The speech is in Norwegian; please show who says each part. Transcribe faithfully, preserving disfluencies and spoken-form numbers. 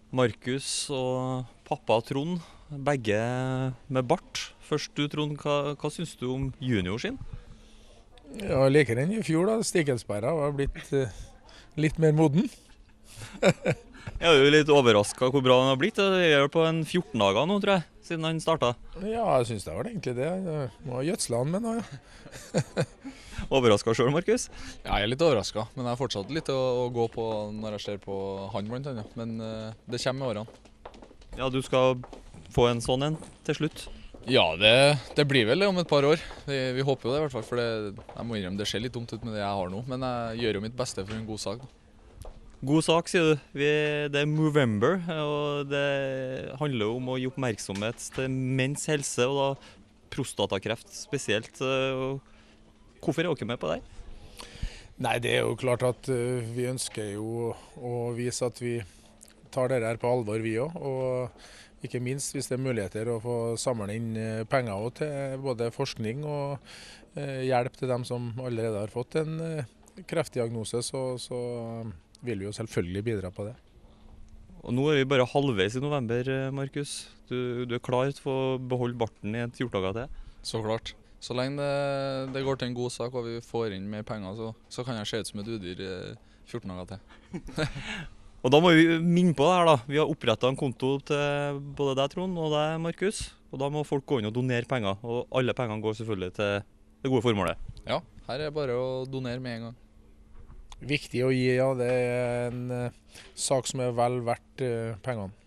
Speaker 1: Markus og pappa Trond, begge med bart. Først du, Trond, hva, hva syns du om junior sin?
Speaker 2: Ja, jeg liker den i fjor da. Stikkelsberra var blitt eh, litt mer moden.
Speaker 1: Jeg er jo litt overraska hvor bra han har blitt. Det er jo på en fjorten dager nå, tror jeg, siden han starta.
Speaker 2: Ja, jeg synes det var egentlig det. Jeg må gjødsle han med noe, ja.
Speaker 1: Overraska sjøl, Markus?
Speaker 3: Ja, jeg er litt overraska, men jeg har fortsatt litt å, å gå på når jeg ser på han blant annet. Men uh, det kommer med årene.
Speaker 1: Ja, du skal få en sånn en til slutt.
Speaker 3: Ja, det, det blir vel det om et par år. Vi, vi håper jo det i hvert fall, for det, jeg må innrømme det ser litt dumt ut med det jeg har nå. Men jeg gjør jo mitt beste for en god sak. Da.
Speaker 1: God sak, sier du. Vi, det er Movember, og det handler jo om å gi oppmerksomhet til menns helse, og da prostatakreft spesielt. Hvorfor er dere med på det?
Speaker 2: Nei, det er jo klart at uh, vi ønsker jo å vise at vi tar dette her på alvor, vi også. Og ikke minst hvis det er muligheter å få samle inn uh, penger også til både forskning og uh, hjelp til dem som allerede har fått en uh, kreftdiagnose, så, så vil vi jo selvfølgelig bidra på det.
Speaker 1: Og nå er vi bare halvveis i november, Markus. Du, du er klar til å beholde barten i fjorten dager til?
Speaker 3: Så klart. Så lenge det, det går til en god sak og vi får inn mer penger, så, så kan jeg se ut som et udyr i fjorten dager til.
Speaker 1: Og da må vi minne på det her da. Vi har opprettet en konto til både deg, Trond, og deg, Markus. Og da må folk gå inn og donere penger. Og alle pengene går selvfølgelig til det gode formålet.
Speaker 3: Ja, her er det bare å donere med en gang.
Speaker 2: Viktig å gi, ja. Det er en uh, sak som er vel verdt uh, pengene.